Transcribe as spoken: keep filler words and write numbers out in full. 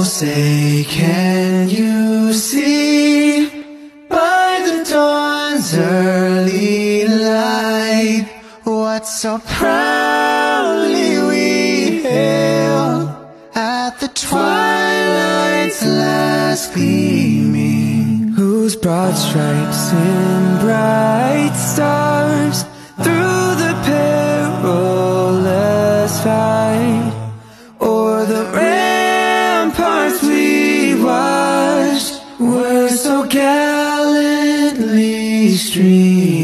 say, can you see by the dawn's early light what so proudly we hailed at the twilight's last gleaming, whose broad stripes and bright stars through the perilous fight o'er the ramparts we watched were so gallantly streamed.